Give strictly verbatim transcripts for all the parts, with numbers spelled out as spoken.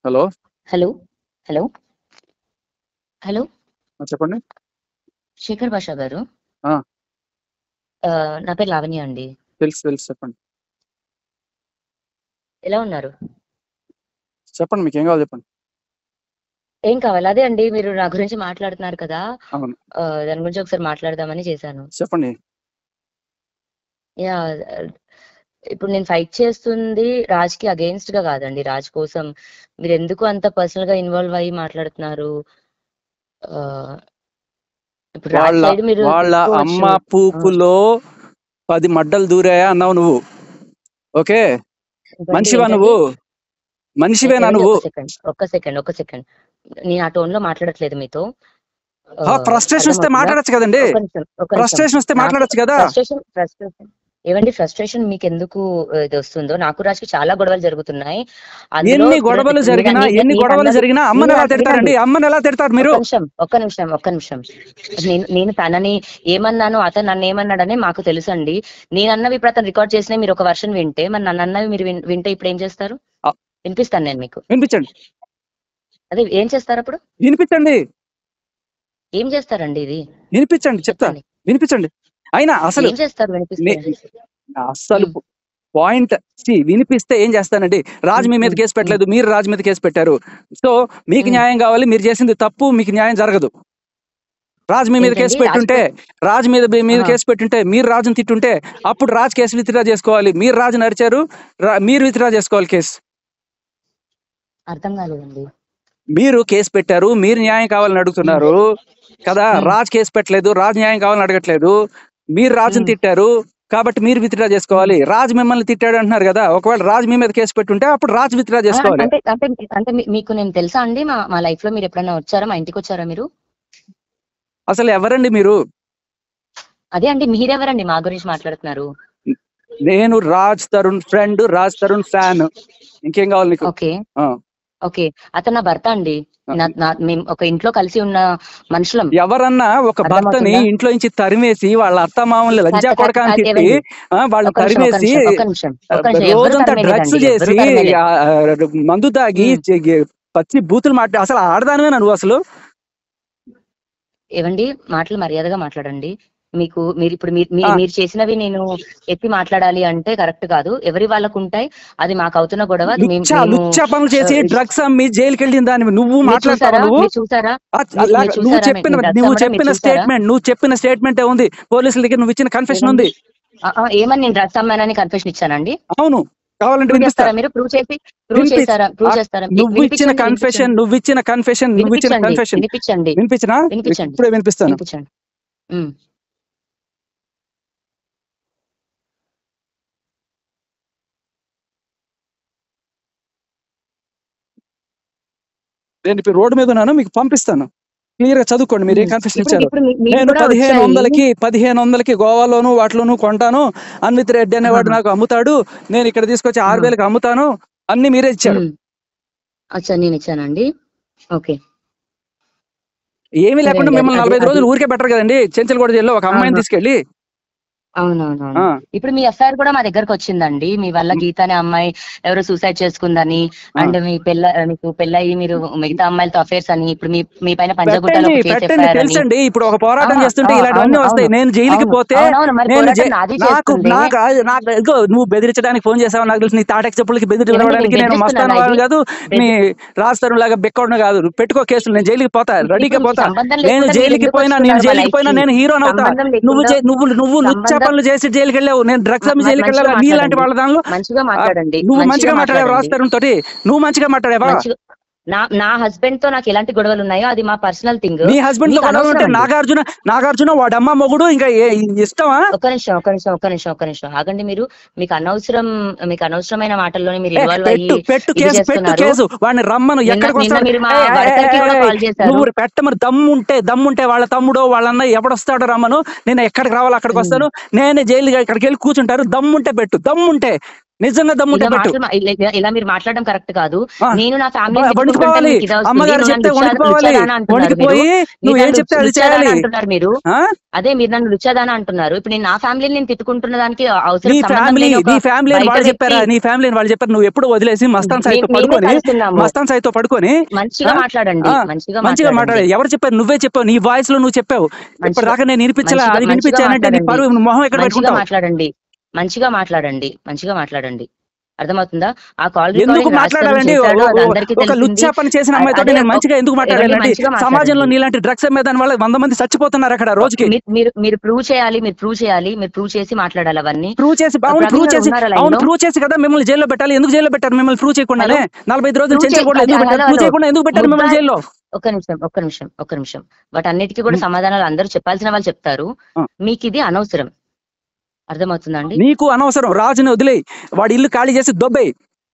Hello hello hello hello ఆ, చెప్పండి. శేఖర్ భాషా గారు. ఆ, ఆ, నా పేరు లావణ్య అండి. తెలుసు తెలుసు చెప్పండి. ఎలా ఉన్నారు? చెప్పండి మీకు ఏం కావాలి చెప్పండి. ఏం కావాలి? అదే అండి, మీరు నా గురించి మాట్లాడుతున్నారు కదా, అవును ఆ, దాని గురించి ఒకసారి మాట్లాడదామని చేశాను. చెప్పండి. యా ఇప్పుడు నేను ఫైట్ చేస్తుంది రాజ్కి అగెయిన్స్ట్ గా కాదండి, రాజ్ కోసం. మీరు ఎందుకు అంత పర్సనల్ గా ఇన్వాల్వ్ అయ్యి మాట్లాడుతున్నారు? ఆ, ఇప్పుడు రాజ్ వాళ్ళ సైడ్ మీరు వాళ్ళ అమ్మ తీసుకోవచ్చు. ఆ, పూపులో పది మడ్డలు దూరాయా అన్నావు నువ్వు. ఓకే, ఏంటండి మనిషివా ఏంటండి? నువ్వు? ఏ- మనిషివేనా ఏమండి, నువ్వు? ఒక్క సెకండ్ ఒక్క సెకండ్ ఒక్క సెకండ్ నేను ఆ టోన్ లో మాట్లాడట్లేదు మీతో. ఆ, ఫ్రస్ట్రేషన్ వస్తే అర్థమవుతుందా? మాట్లాడచ్చు కదండి. ఒక్క నిమిషం ఒక్క నిమిషం ఫ్రస్ట్రేషన్ వస్తే నాకు మాట్లాడచ్చు కదా. ఫ్రస్ట్రేషన్ ఫ్రస్ట్రేషన్ ఏమండి, ఫ్రస్ట్రేషన్ మీకు ఎందుకు ఆ, ఇది వస్తుందో? నాకు రాజుకి చాలా గొడవలు జరుగుతున్నాయి. అందులో ఎన్ని నేను గొడవలు నేను జరిగినా నేను- ఎన్ని నేను గొడవలు అన్నది జరిగినా అమ్మని మీరు ఎలా వినండి. తిడతారండి? అమ్మని ఎలా తిడతారు మీరు? ఒక్క నిమిషం ఒక్క నిమిషం ఒక్క నిమిషం నేను నేను తనని ఏమన్నాను, అతను నన్ను ఏమన్నాడని మాకు తెలుసు అండి. నేను అన్నవి ఇప్పుడు అతను రికార్డ్ చేసిన మీరు ఒక వర్షన్ వింటే, మరి నన్ను అన్నవి మీరు విన్- వింటే ఇప్పుడు ఏం చేస్తారు? ఆ, వినిపిస్తాను నేను మీకు. వినిపించండి అదే ఏం చేస్తారు అప్పుడు? వినిపించండి ఏం చేస్తారండి ఇది? వినిపించండి చెప్తా. చెప్పండి. వినిపించండి. అయినా అసలు ఏం చేస్తారు వినిపిస్తే? నే- అసలు ఉమ్, పాయింట్ వినిపిస్తే ఏం చేస్తానండి? రాజు ఉమ్, మీ మీద ఉమ్, కేసు ఉమ్, పెట్టలేదు, మీరు రాజు మీద కేసు పెట్టారు. సో మీకు ఉమ్. న్యాయం కావాలి, మీరు చేసింది తప్పు, మీకు న్యాయం జరగదు. రాజు మీ మీద కేసు ఏంటండి పెట్టుంటే, రాజ్పూర్? రాజు మీద మీ మీద ఆహా, కేసు పెట్టుంటే, మీరు రాజుని తిట్టుంటే అప్పుడు రాజు కేసు విత్డ్రా చేసుకోవాలి. మీరు రాజు నరిచారు, రా- మీరు విత్డ్రా చేసుకోవాలి కేసు. అర్థం కాలేదండి. మీరు కేసు పెట్టారు, మీరు న్యాయం కావాలని ఉమ్, అడుగుతున్నారు కదా. ఉమ్, రాజు కేసు పెట్టలేదు, రాజు న్యాయం కావాలని అడగట్లేదు. మీరు రాజుని ఉమ్, తిట్టారు కాబట్టి మీరు విత్డ్రా ఉమ్. చేసుకోవాలి. రాజు మిమ్మల్ని తిట్టాడు అంటున్నారు కదా. ఒకవేళ రాజు మీ మీద కేసు పెట్టుంటే అప్పుడు రాజు విత్డ్రా ఆ, అం- చేసుకోవాలి. అంటే అంటే అంటే మీ- మీకు నేను తెలుసా అండి? మా మా లైఫ్ లో మీరు ఎప్పుడైనా వచ్చారా? మా ఇంటికి వచ్చారా మీరు? అసలు ఎవరండి మీరు? అదే అండి, మీరెవరండి మా గురించి మాట్లాడుతున్నారు? నేను రాజ్ తరుణ్ ఫ్రెండ్, రాజ్ తరుణ్ ఫ్యాన్. ఇంకేం కావాలి నీకు? ఓకే ఆ, ఓకే అతను నా భర్త అండి. నా నా మేము ఒక ఇంట్లో కలిసి ఉన్న మనుషులం. ఎవరన్నా ఒక భర్తని అర్థమవుతుందా? ఇంట్లో నుంచి తరిమేసి వాళ్ళ అత్త మామూలు లంజా కాదు, కాదు, కొడక అని కాదు, తిట్టి ఏవండి, ఆ, వాళ్ళని ఒక్క నిమిషం ఒక్క తరిమేసి నిమిషం ఒక్క నిమిషం ఆ, ఒక్క నిమిషం ఎవరు రోజంతా డ్రగ్స్ తరమేలేదండి, ఎవరు చేసి తరమేలే. ఆ, మందు తాగి ఉమ్, చె- పచ్చి బూతులు మాట్లా అసలు ఆడదానివేనా నువ్వు అసలు? ఏవండి, మాటలు మర్యాదగా మాట్లాడండి. మీకు మీరు ఇప్పుడు మీరు ఆ, మీ- మీరు చేసినవి నేను ఎత్తి మాట్లాడాలి అంటే కరెక్ట్ కాదు. ఎవరి వాళ్ళకు ఉంటాయి. అది మాకు అవుతున్న గొడవ. అది మేము లుచ్చ మేము లుచ్చ పనులు ఆ, చేసి ఇది డ్రగ్స్ అమ్మి జైలుకి వెళ్ళిన దాన్ని నువ్వు మీరు మాట్లాడతావా చూసారా? నువ్వు? మీరు చూసారా? ఆ, మీరు అలాగ మీరు నువ్వు చూసారా? చెప్పిన నేను డ్రగ్స్ నువ్వు అమ్మడం మీరు చెప్పిన చూసారా? స్టేట్మెంట్ నువ్వు చెప్పిన స్టేట్మెంట్ ఉంది, పోలీసుల దగ్గర నువ్వు ఇచ్చిన కన్ఫెషన్ ఏమండి? ఉంది. ఆ, ఆ, ఏమని నేను డ్రగ్స్ అమ్మానని కన్ఫెషన్ ఇచ్చానండి? అవును, కావాలంటే ప్రూవ్ వినిపిస్తా. చేస్తారా? మీరు ప్రూవ్ చేసి ప్రూవ్ వినిపించు. చేస్తారా? ఆ, ప్రూవ్ చేస్తారా? వి- నువ్వు ఇచ్చిన వినిపించండి కన్ఫెషన్ వినిపించండి నువ్వు ఇచ్చిన కన్ఫెషన్ నువ్వు ఇచ్చిన వినిపించండి కన్ఫెషన్ వినిపించండి వినిపించినా? వినిపించండి ఇప్పుడే వినిపిస్తాను. వినిపించండి. ఉమ్. నేను ఇప్పుడు రోడ్డు మీద ఉన్నాను, మీకు పంపిస్తాను. క్లియర్ గా చదువుకోండి మీరు ఏ ఉమ్. కన్ఫెషన్ ఇప్పుడు ఇచ్చారు. ఇప్పుడు మీ- మీకు నేను కూడా పదిహేను వచ్చాయి. వందలకి పదిహేను వందలకి గోవాలోను వాటిలోను కొంటాను. అన్విత్ రెడ్డి అనేవాడు ఆహా, నాకు అమ్ముతాడు. నేను ఇక్కడ తీసుకొచ్చి ఆరు ఆహా. వేలకు అమ్ముతాను. అన్ని మీరే ఇచ్చారు. ఉమ్. అచ్చా, నేను ఇచ్చానండి. ఓకే, ఏమీ సరే లేకుండా అండి. అది మిమ్మల్ని అది నలభై ఐదు అది రోజులు ఊరికే బెటర్ కదండి. చెంచల్గూడ జైల్లో ఒక అమ్మాయిని ఆహా. తీసుకెళ్ళి. అవునవునవును. ఆ, ఇప్పుడు మీ ఎఫ్ఐఆర్ కూడా మా దగ్గరకు వచ్చిందండి. మీ వల్ల గీత అనే అమ్మాయి ఎవరో సూసైడ్ చేసుకుందని, ఆ. అండ్ మీ పెళ్ళ మీకు పెళ్ళయి మీరు మిగతా అమ్మాయిలతో అఫేర్స్ అని, ఇప్పుడు మీ మీ పైన పంజగుట్టలో పెట్టండి ఒక కేసు పెట్టండి ఎఫ్ఐఆర్ అని. తెలుసండి. ఇప్పుడు ఒక పోరాటం ఆహా, చేస్తుంటే ఆ, ఇలాంటివన్నీ అవును వస్తాయి. అవును నేను జైలుకి అవును పోతే అవునవును మరి నేను పోరాటం జై- నాది నాకు చేస్తుంది. నాకు నాకు ఇదిగో నువ్వు బెదిరించడానికి ఫోన్ చేసావు నాకు తెలుసు. నీ తాటకి చెప్పులకి ఏమండి, నేను బెదిరించడానికి నేను మస్తాను బెదిరిస్తున్నానా? ఇది వాడిని కాదు, మీ బెదిరి రాస్తారు లాగా బెక్కడం కాదు. నువ్వు పెట్టుకో కేసులు, నేను జైలుకి పోతా, ఇప్పుడు రెడీగా ఇప్పుడు పోతా. సంబంధం నేను లేకుండా మీరు జైలుకి ఎందుకు పోయినా నేను వస్తున్నారు మా జైలుకి లైఫ్ పోయినా కి? నేను హీరోని అవుతా. సంబంధం నువ్వు లేకుండా చే- నువ్వు నువ్వు లుచ్చ సంబంధం పనులు చేసి జైలుకి వెళ్ళావు. నేను డ్రగ్స్ మ- అమ్మి మ- జైలుకి మంచిగా వెళ్ళావు. నీలాంటి మాట్లాడండి, వాళ్ళ దానిలో మంచిగా ఆ, మాట్లాడండి, నువ్వు మంచిగా మంచిగా మాట్లాడావు మాట్లాడండి. రాస్తారు తోటి. నువ్వు మంచిగా మాట్లాడావా? మంచిగా నా నా హస్బెండ్ తో నాకు ఎలాంటి గొడవలు ఉన్నాయో అది మా పర్సనల్ థింగ్. నీ హస్బెండ్ తో మీకు గొడవలు అనవసరం ఉంటే అండి. నాగార్జున నాగార్జున వాడమ్మ మొగుడు ఇంకా ఏ- ఇష్టమా? ఒక్క నిమిషం ఒక్క నిమిషం ఒక్క నిమిషం ఒక్క నిమిషం ఆగండి. మీరు మీకు అనవసరం మీకు అనవసరమైన మాటల్లోనే మీరు ఏ ఇన్వాల్వ్ అయ్యి పెట్టు పెట్టు ఇది కేసు పెట్టు చేస్తున్నారు. కేసు వాడిని రమ్మను. నిన్న ఎక్కడికి నిన్న వస్తాడు? మీరు మా ఏయ్, ఏయ్, ఏయ్, భర్తకి కూడా ఏయ్, ఏయ్, కాల్ చేశారు. నువ్వు పెట్టమని దమ్ముంటే దమ్ముంటే వాళ్ళ తమ్ముడో వాళ్ళ అన్నయ్య ఎవడొస్తాడో రమ్మను. నేను ఎక్కడికి రావాలో అక్కడికి ఉమ్. వస్తాను. నేనే జైలుగా ఇక్కడికి వెళ్ళి కూర్చుంటారు. దమ్ముంటే పెట్టు, దమ్ముంటే నిజంగా దమ్ముంటే ఇలా పెట్టు. మాటలు మా- ఇలా ఇలా- ఇలా మీరు మాట్లాడడం కరెక్ట్ కాదు. ఆ, నేను నా బ- ఫ్యామిలీ వణికిపోవాలి. అమ్మగారు చెప్తే వణికిపోవాలి. అంటున్నారు మీరు. వణికిపోయి మీరు నువ్వేం నన్ను చెప్తే అది లుచ్చాదానా చేయాలి. అంటున్నారు మీరు. ఆ అదే మీరు నన్ను లుచ్చాదానా అంటున్నారు. ఇప్పుడు నేను నా ఫ్యామిలీని నేను తిట్టుకుంటున్న దానికి నీ అవసరం సంబంధం ఫ్యామిలీ లేని ఒక నీ ఫ్యామిలీ అని బయట వాళ్ళు వ్యక్తి చెప్పారా? నీ ఫ్యామిలీ అని వాళ్ళు చెప్పారు. నువ్వు ఎప్పుడు వదిలేసి మస్తాన్ సాయితో మే- మేమే పడుకొని కలుస్తున్నాము. మస్తాన్ సాయితో పడుకొని మంచిగా ఆ? మాట్లాడండి, ఆ, మంచిగా మంచిగా మాట్లాడండి, మాట్లాడాలి. ఎవరు చెప్పారు? నువ్వే చెప్పావు. నీ వాయిస్ లో నువ్వు చెప్పావు. మంచిగా ఇప్పటిదాకా నేను వినిపించలే. మంచిగా అది మంచిగా వినిపించానంటే నీ మాట్లాడండి, పరువు మొహం ఎక్కడ మంచిగా పెట్టుకుంటావు? మాట్లాడండి, మంచిగా మాట్లాడండి, మంచిగా మాట్లాడండి. అర్థమవుతుందా? ఆ కాల్ ఎందుకు రికార్డింగ్ రాజ్ తరుణ్ మాట్లాడాలండి? చేశాడు, ఓ- అది ఓ- అందరికీ ఒక తెలిసింది. లుచ్చా పని చేసిన అ- అమ్మాయితో అదే నేను మంచిగా ఎందుకు ఎవరిని మాట్లాడాలండి? మంచిగా సమాజంలో మాట్లాడండి. నీలాంటి డ్రగ్స్ అమ్మేదాని వల్ల వంద మంది చచ్చిపోతున్నారు అక్కడ రోజుకి. మీరు మీరు మీరు ప్రూవ్ చేయాలి, మీరు ప్రూవ్ చేయాలి, మీరు ప్రూవ్ చేసి మాట్లాడాలి అవన్నీ. ప్రూవ్ చేసి అవును ప్రవీణ్ ప్రూవ్ గారు చేసి ఉన్నారా లైన్ అవును లో? ప్రూవ్ చేసి కదా మిమ్మల్ని జైల్లో పెట్టాలి. ఎందుకు జైల్లో పెట్టారు మిమ్మల్ని? ప్రూవ్ చేయకుండానే హలో, నలభై ఐదు రోజులు ప్రూవ్ చెంచా కూడా చే ఎందుకు పెట్టారు? హలో ప్రూవ్ హలో చేయకుండా ఎందుకు పెట్టారు మిమ్మల్ని ముద్దాయి జైల్లో? ఒక్క నిమిషం ఒక్క నిమిషం ఒక్క నిమిషం వాటన్నిటికీ కూడా సమాధానాలు అందరూ చెప్పాల్సిన వాళ్ళు చెప్తారు. ఆ. మీకు ఇది అనవసరం. అర్థమవుతుందా అండి? నీకు అనవసరం. రాజుని వదిలేయి. వాడి ఇల్లు ఖాళీ చేసి దొబ్బేయి.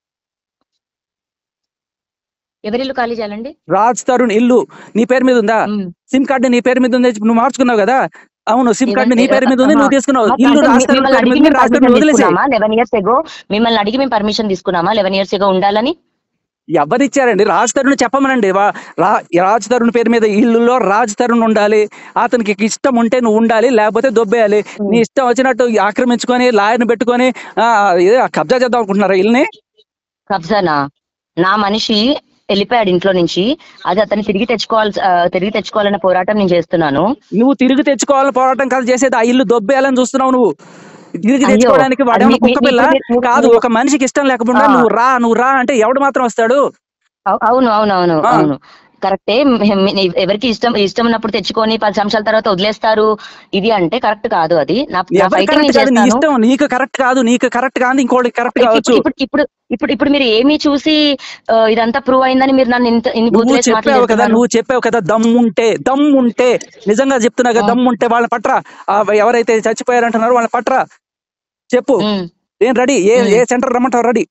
ఎవరిల్లు ఖాళీ చేయాలండి? రాజ్ తరుణ్ ఇల్లు నీ పేరు మీద ఉందా? ఉమ్. సిమ్ కార్డు నీ పేరు మీద ఉంది. నువ్వు మార్చుకున్నావు కదా? అవును, సిమ్ కార్డు నీ ఏదంటే పేరు మీద ఉంది. ఆహా. నువ్వు తీసుకున్నావు. మాకు ఇల్లు అంటే రాజ్ మీ- తరుణ్ మిమ్మల్ని పేరు మీద అడిగి ఉంది. మేము రాజ్ తరుణ్ పర్మిషన్ వదిలేసాయి. తీసుకున్నామా? లెవెన్ ఇయర్స్ ఎగో మిమ్మల్ని అడిగి మేము పర్మిషన్ తీసుకున్నామా లెవెన్ ఇయర్స్ ఎగో ఉండాలని? ఎవరిచ్చారండి? రాజ్ తరుణ్ చెప్పమనండి. వా- రా- రాజ్ తరుణ్ పేరు మీద ఇల్లులో రాజ్ తరుణ్ ఉండాలి. అతనికి ఇష్టం ఉంటే నువ్వు ఉండాలి, లేకపోతే దొబ్బేయాలి. నీ ఇష్టం వచ్చినట్టు ఆక్రమించుకొని లాయర్ని పెట్టుకొని ఆ, ఏదో కబ్జా చేద్దాం అనుకుంటున్నారా ఇల్లుని? కబ్జానా? నా మనిషి వెళ్ళిపోయాడు ఇంట్లో నుంచి, అది అతన్ని తిరిగి తెచ్చుకోవాలి, ఆ, తిరిగి తెచ్చుకోవాలన్న పోరాటం నేను చేస్తున్నాను. నువ్వు తిరిగి తెచ్చుకోవాలని పోరాటం కాదు చేసేది. ఆ ఇల్లు దొబ్బేయాలని చూస్తున్నావు నువ్వు. తిరిగి అయ్యో, తెచ్చుకోవడానికి అది వాడేమన్నా మీ- కుక్క మీ- పిల్ల ఇప్పుడు మీరు- కాదు. మీరు- ఒక మనిషికి ఇష్టం లేకుండా ఆ. నువ్వు రా నువ్వు రా అంటే ఎవడు మాత్రం వస్తాడు? అవు- అవును అవును అవును ఆ. అవును కరెక్టే. మే- మే- ఎవరికి ఇష్టం ఇష్టం ఉన్నప్పుడు తెచ్చుకొని పది సంవత్సరాల తర్వాత వదిలేస్తారు. ఇది అంటే కరెక్ట్ కాదు. అది నా నా ఎవరు ఫైటింగ్ కరెక్ట్ నేను కాదు? నీ చేస్తాను. ఇష్టం. నీకు కరెక్ట్ కాదు. నీకు కరెక్ట్ కాదు, ఇంకోటి కరెక్ట్ ఇప్పుడు కావచ్చు. ఇప్పుడు ఇప్పుడు ఇప్పుడు ఇప్పుడు మీరు ఏమి చూసి ఆ, ఇదంతా ప్రూవ్ అయిందని మీరు నన్ను ఇంత ఇన్ని నువ్వు బూతులేసి చెప్పావు కదా మాట్లాడుతున్నారు. నువ్వు చెప్పావు కదా దమ్ముంటే దమ్ముంటే నిజంగా చెప్తున్నా కదా, ఆ. దమ్ముంటే వాళ్ళని పట్రా. ఆ, ఎవరైతే చచ్చిపోయారంటున్నారో వాళ్ళని పట్రా. చెప్పు. ఉమ్, నేను రెడీ. ఏ ఉమ్. ఏ సెంటర్ రమ్మంటావు? రెడీ.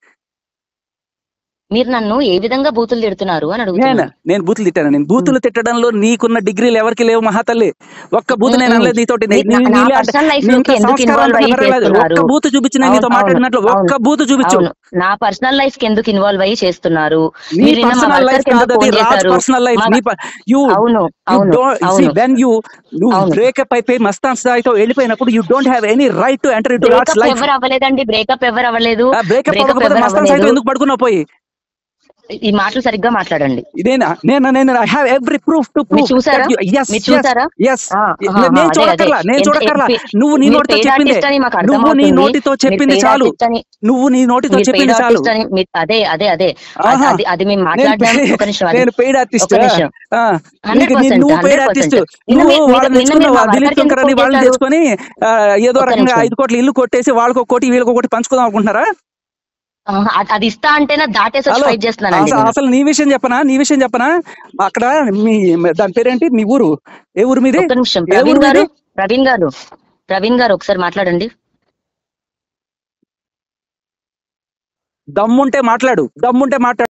మీరు నన్ను ఏ విధంగా బూతులు తిడుతున్నారు అని నేను అడుగుతున్నాను. నేను బూతులు తిట్టాను. నేను బూతులు తిట్టడంలో నీకున్న డిగ్రీలు ఎవరికి లేవు మహాతల్లి. ఒక్క బూతు నేను అనలేదు నీతోటి. నీ- మీరు నా- నీ- నా నీలాంటి- పర్సనల్ లైఫ్ నీ లోకి ఇంత ఎందుకు సంస్కారం ఇన్వాల్వ్ అంతా అయ్యి పర్వాలేదు. చేస్తున్నారు? ఒక్క బూతు చూపించి నేను నీతో అవును, మాట్లాడినట్లు అవును, ఒక్క బూతు చూపించు. అవును. నా పర్సనల్ లైఫ్ కి ఎందుకు ఇన్వాల్వ్ అయ్యి చేస్తున్నారు? నీ మీరు నిన్న మా పర్సనల్ వర్కర్ లైఫ్ కి ఎందుకు కాదు అది, ఫోన్ రాజ్ చేశారు? Personal life. మా- నీ యూ అవును యూ అవును డోంట్ సీ అవును వెన్ యూ నువ్వు అవును. బ్రేకప్ అయిపోయి మస్తాన్ స్థాయితో వెళ్ళిపోయినప్పుడు you don't have any right to enter into Raj breakup life. ఎవరు అవ్వలేదండి. బ్రేకప్ ఎవరు అవ్వలేదు. బ్రేకప్ బ్రేకప్ అవ్వకపోతే ఎవరు మస్తాన్ స్థాయితో అవ్వలేదు. ఎందుకు పడుకున్నావు పోయి? ఈ మాటలు సరిగ్గా మాట్లాడండి. ఇదేనా? నేను నేను I have every proof to మీరు ప్రూవ్ చూసారా? దట్ యు ఎస్ మీరు చూసారా? ఎస్ ఆ, ఆహా, నేను అదే, చూడక్కర్లా. అదే. నేను ఎంత- చూడక్కర్లా. ఎంత- నువ్వు నీ మీరు నోటితో paid చెప్పింది artist అని మాకు నువ్వు నీ అర్థమవుతుంది. నోటితో మీరు చెప్పింది paid చాలు. artist అని- నువ్వు నీ నోటితో మీరు చెప్పింది paid చాలు. artist అని మీ- అదే అదే అదే అది- ఆహా. అది అది మేము నేను మాట్లాడడం. పే- ఒక నిమిషం అది నేను పెయిడ్ ఆర్టిస్ట్. ఒక నిమిషం. హండ్రెడ్ నువ్వు percent paid hundred artist. Percent నిన్న నువ్వు మీరు- వాళ్ళని నిన్న మీరు తెచ్చుకున్నావు. మా దిలీప్ వర్కర్కి ఎందుకు శంకర్ అని ఫోన్ వాళ్ళని చేశారు? తెచ్చుకొని ఆ, ఏదో ఒక రకంగా నిమిషం. ఐదు కోట్ల ఇల్లు కొట్టేసి వాళ్ళకి ఒక కోటి వీళ్ళకి ఒకటి పంచుకుందాం అనుకుంటున్నారా? ఆహా, అది- అది ఇస్తా అంటేనే దాటేసి వచ్చి హలో, ఫైట్ చేస్తున్నానండి అసలు నేను. అసలు నీ విషయం చెప్పనా? నీ విషయం చెప్పనా? అక్కడ మీ దాని పేరేంటి? మీ ఊరు ఏ ఊరు మీది? ఒక్క నిమిషం. ఏ ఊరు ప్రవీణ్ గారు మీది? ప్రవీణ్ గారు ప్రవీణ్ గారు ఒకసారి మాట్లాడండి. దమ్ముంటే మాట్లాడు. దమ్ముంటే మాట్లాడు.